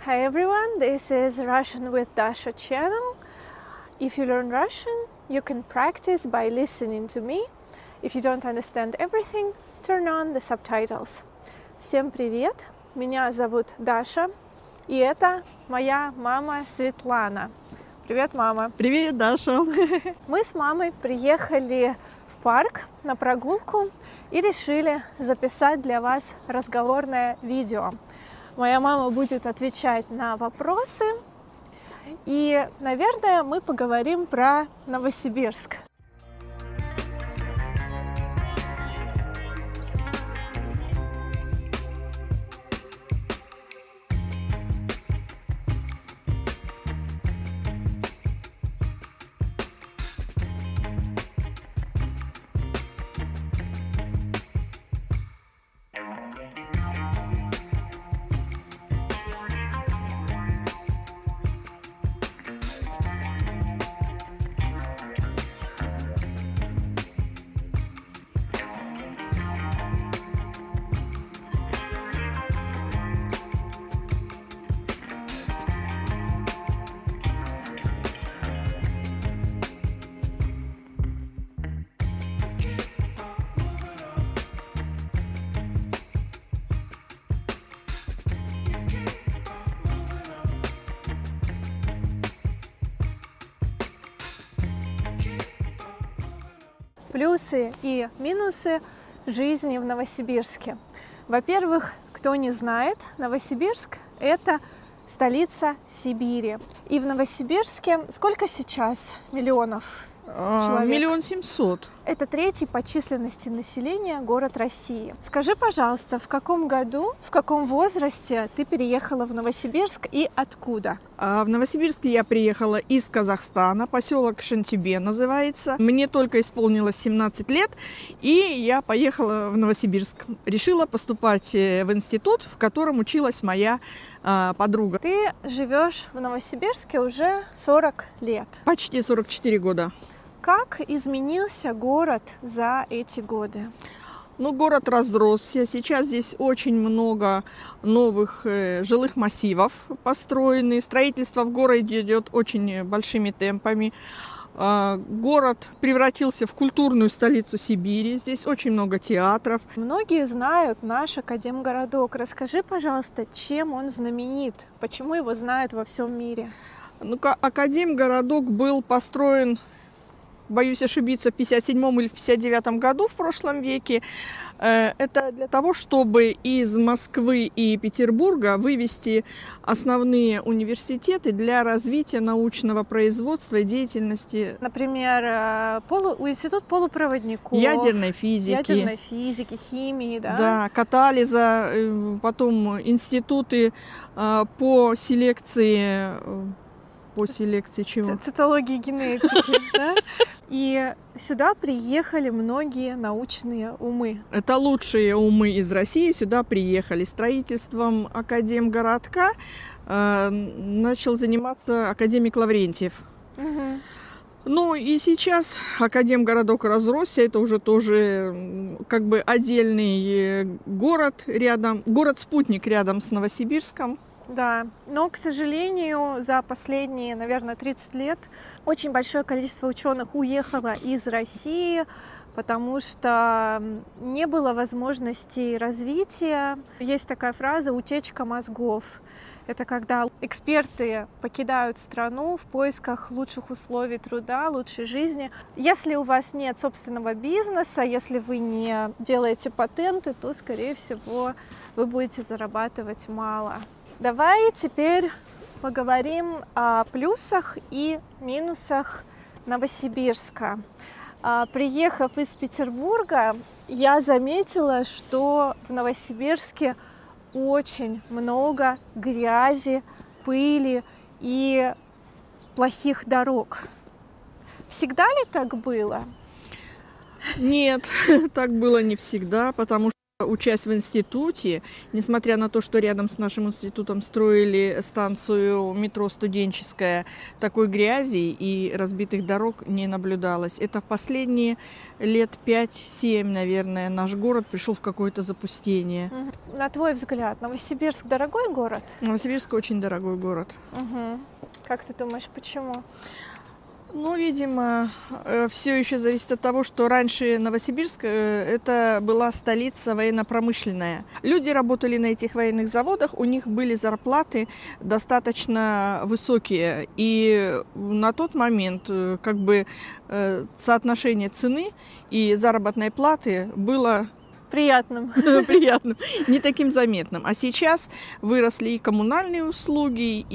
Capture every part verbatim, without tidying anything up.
Hi everyone, this is Russian with Dasha channel. If you learn Russian, you can practice by listening to me. If you don't understand everything, turn on the subtitles. Всем привет! Меня зовут Даша, и это моя мама Светлана. Привет, мама! Привет, Даша! Мы с мамой приехали в парк на прогулку и решили записать для вас разговорное видео. Моя мама будет отвечать на вопросы, и, наверное, мы поговорим про Новосибирск. Плюсы и минусы жизни в Новосибирске. Во-первых, кто не знает, Новосибирск – это столица Сибири. И в Новосибирске сколько сейчас миллионов человек? Миллион семьсот. Это третий по численности населения город России. Скажи, пожалуйста, в каком году, в каком возрасте ты переехала в Новосибирск и откуда? В Новосибирск я приехала из Казахстана, поселок Шантибе называется. Мне только исполнилось семнадцать лет, и я поехала в Новосибирск. Решила поступать в институт, в котором училась моя подруга. Ты живешь в Новосибирске уже сорок лет. Почти сорок четыре года. Как изменился город за эти годы? Ну, город разросся. Сейчас здесь очень много новых э, жилых массивов построены. Строительство в городе идет очень большими темпами. Э, город превратился в культурную столицу Сибири. Здесь очень много театров. Многие знают наш Академгородок. Расскажи, пожалуйста, чем он знаменит? Почему его знают во всем мире? Ну-ка, Академгородок был построен, боюсь ошибиться, в пятьдесят седьмом или в пятьдесят девятом году в прошлом веке. Это для того, чтобы из Москвы и Петербурга вывести основные университеты для развития научного производства и деятельности. Например, полу... институт полупроводников, ядерной физики, ядерной физики, химии, да? Да, катализа, потом институты по селекции. По селекции чего? Цитологии генетики, да? И сюда приехали многие научные умы. Это лучшие умы из России сюда приехали. Строительством Академгородка э, начал заниматься академик Лаврентьев. Угу. Ну и сейчас Академгородок разросся, это уже тоже как бы отдельный город рядом, город-спутник рядом с Новосибирском. Да, но, к сожалению, за последние, наверное, тридцать лет очень большое количество ученых уехало из России, потому что не было возможности развития. Есть такая фраза «утечка мозгов». Это когда эксперты покидают страну в поисках лучших условий труда, лучшей жизни. Если у вас нет собственного бизнеса, если вы не делаете патенты, то, скорее всего, вы будете зарабатывать мало. Давай теперь поговорим о плюсах и минусах Новосибирска. Приехав из Петербурга, я заметила, что в Новосибирске очень много грязи, пыли и плохих дорог. Всегда ли так было? Нет, так было не всегда, потому что Учась в институте, несмотря на то, что рядом с нашим институтом строили станцию метро «Студенческая», такой грязи и разбитых дорог не наблюдалось. Это в последние лет пять-семь, наверное, наш город пришел в какое-то запустение. На твой взгляд, Новосибирск дорогой город? Новосибирск очень дорогой город. Угу. Как ты думаешь, почему? Ну, видимо, все еще зависит от того, что раньше Новосибирск это была столица военно-промышленная. Люди работали на этих военных заводах, у них были зарплаты достаточно высокие. И на тот момент как бы соотношение цены и заработной платы было приятным. приятным, не таким заметным. А сейчас выросли и коммунальные услуги,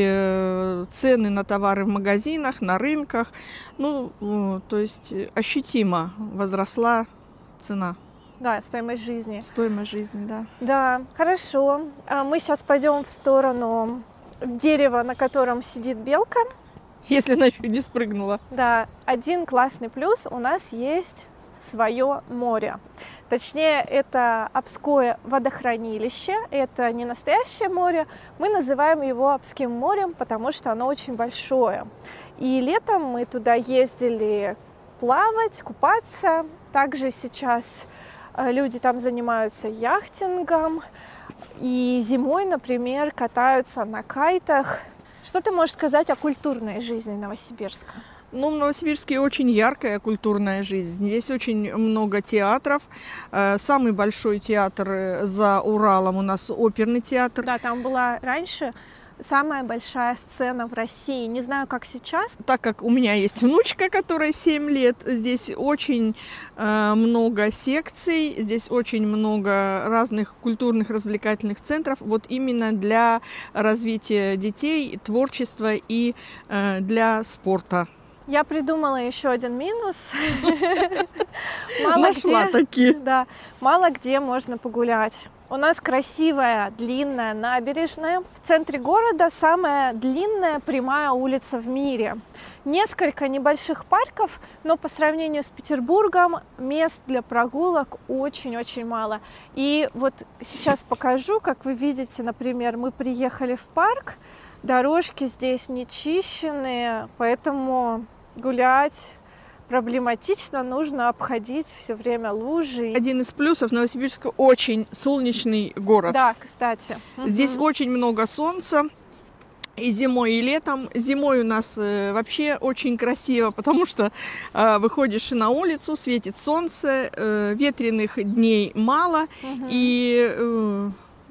и цены на товары в магазинах, на рынках. Ну, то есть ощутимо возросла цена. Да, стоимость жизни. Стоимость жизни, да. Да, хорошо. Мы сейчас пойдем в сторону дерева, на котором сидит белка. Если она еще не спрыгнула. Да, один классный плюс: у нас есть свое море. Точнее, это Обское водохранилище. Это не настоящее море. Мы называем его Обским морем, потому что оно очень большое. И летом мы туда ездили плавать, купаться. Также сейчас люди там занимаются яхтингом. И зимой, например, катаются на кайтах. Что ты можешь сказать о культурной жизни Новосибирска? Ну, в Новосибирске очень яркая культурная жизнь. Здесь очень много театров. Самый большой театр за Уралом у нас оперный театр. Да, там была раньше самая большая сцена в России. Не знаю, как сейчас. Так как у меня есть внучка, которая семь лет, здесь очень э, много секций, здесь очень много разных культурных развлекательных центров. Вот именно для развития детей, творчества и э, для спорта. Я придумала еще один минус. Нашла такие. Да, мало где можно погулять. У нас красивая, длинная набережная. В центре города самая длинная прямая улица в мире. Несколько небольших парков, но по сравнению с Петербургом мест для прогулок очень-очень мало. И вот сейчас покажу, как вы видите, например, мы приехали в парк. Дорожки здесь не чищенные, поэтому гулять проблематично, нужно обходить все время лужи. Один из плюсов: Новосибирск очень солнечный город. Да, кстати. Здесь угу. очень много солнца. И зимой, и летом. Зимой у нас э, вообще очень красиво, потому что э, выходишь на улицу, светит солнце, э, ветреных дней мало, угу. и э,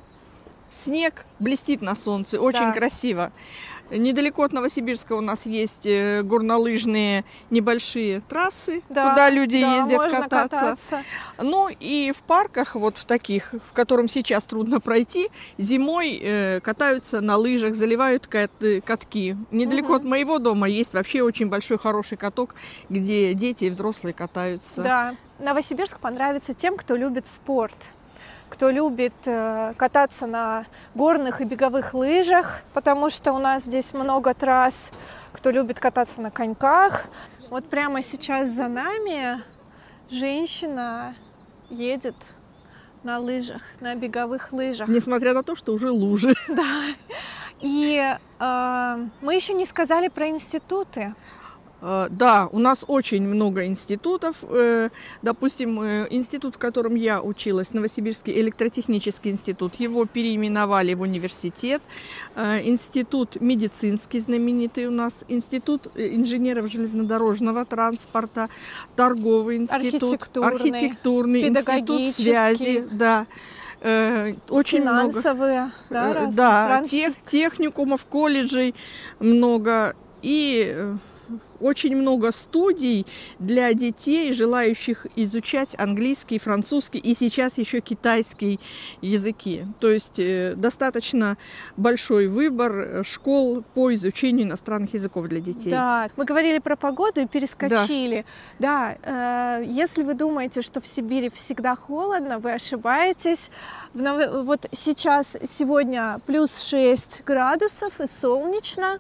снег блестит на солнце. Очень да. красиво. Недалеко от Новосибирска у нас есть горнолыжные небольшие трассы, да, куда люди да, ездят можно кататься. кататься. Ну и в парках, вот в таких, в котором сейчас трудно пройти, зимой э, катаются на лыжах, заливают кат катки. Недалеко угу. от моего дома есть вообще очень большой хороший каток, где дети и взрослые катаются. Да, Новосибирск понравится тем, кто любит спорт. Кто любит э, кататься на горных и беговых лыжах, потому что у нас здесь много трасс, кто любит кататься на коньках. Вот прямо сейчас за нами женщина едет на лыжах, на беговых лыжах. Несмотря на то, что уже лужи. Да. И э, мы еще не сказали про институты. Да, у нас очень много институтов. Допустим, институт, в котором я училась, Новосибирский электротехнический институт, его переименовали в университет. Институт медицинский знаменитый у нас, институт инженеров железнодорожного транспорта, торговый институт, архитектурный, архитектурный институт связи, да. Очень финансовые, много, да, да, тех, техникумов, колледжей много. И очень много студий для детей, желающих изучать английский, французский и сейчас еще китайский языки. То есть э, достаточно большой выбор школ по изучению иностранных языков для детей. Да, мы говорили про погоду и перескочили. Да, да э, если вы думаете, что в Сибири всегда холодно, вы ошибаетесь. В Нов... Вот сейчас, сегодня плюс шесть градусов и солнечно.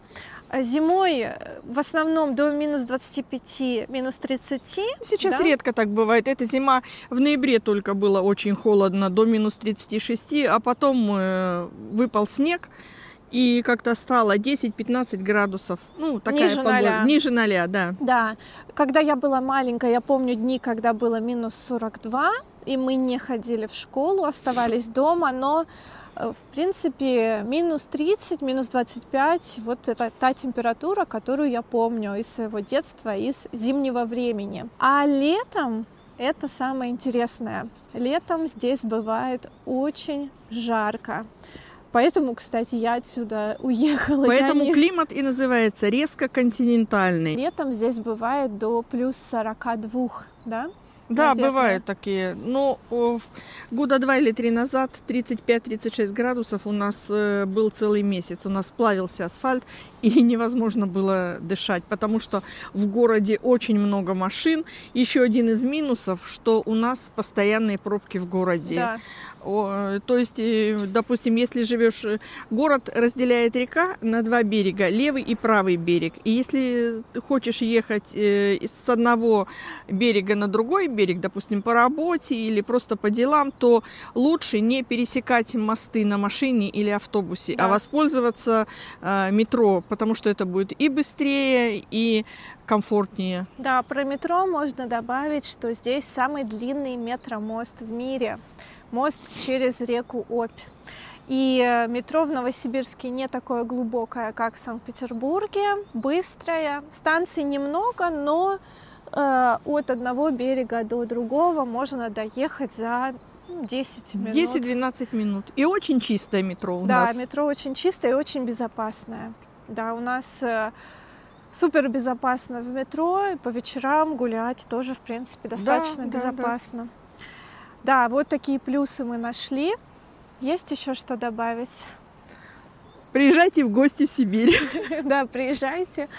Зимой в основном до минус двадцати пяти, минус тридцати. Сейчас да? редко так бывает. Эта зима в ноябре только было очень холодно, до минус тридцати шести, а потом э, выпал снег, и как-то стало десять-пятнадцать градусов. Ну, такая Ниже погода. ноля. Ниже ноля, да. Да. Когда я была маленькая, я помню дни, когда было минус сорок два, и мы не ходили в школу, оставались дома, но в принципе, минус тридцать, минус двадцать пять, вот это та температура, которую я помню из своего детства, из зимнего времени. А летом это самое интересное. Летом здесь бывает очень жарко. Поэтому, кстати, я отсюда уехала. Поэтому не... климат и называется резко континентальный. Летом здесь бывает до плюс сорока двух, да? Да, Наверное. бывают такие. Но о, года два или три назад тридцать пять — тридцать шесть градусов у нас э, был целый месяц. У нас плавился асфальт, и невозможно было дышать, потому что в городе очень много машин. Еще один из минусов, что у нас постоянные пробки в городе. Да. О, то есть, допустим, если живешь, город разделяет река на два берега, левый и правый берег. И если хочешь ехать э, с одного берега на другой берег, допустим, по работе или просто по делам, то лучше не пересекать мосты на машине или автобусе, Да. а воспользоваться э, метро, потому что это будет и быстрее, и комфортнее. Да, про метро можно добавить, что здесь самый длинный метромост в мире. Мост через реку Обь. И метро в Новосибирске не такое глубокое, как в Санкт-Петербурге, быстрое. Станций немного, но э, от одного берега до другого можно доехать за десять минут. десять-двенадцать минут. И очень чистое метро у Да, нас. метро очень чистое и очень безопасное. Да, у нас э, супер безопасно в метро, и по вечерам гулять тоже, в принципе, достаточно Да, да, безопасно. Да, вот такие плюсы мы нашли. Есть еще что добавить? Приезжайте в гости в Сибирь. Да, приезжайте.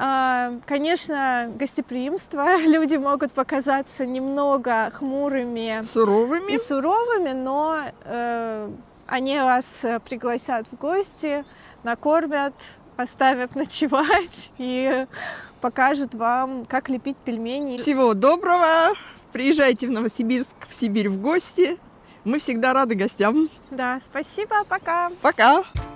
Конечно, гостеприимство. Люди могут показаться немного хмурыми Суровыми. и суровыми, но э, они вас пригласят в гости, накормят, оставят ночевать и покажут вам, как лепить пельмени. Всего доброго! Приезжайте в Новосибирск, в Сибирь в гости. Мы всегда рады гостям. Да, спасибо, пока! Пока!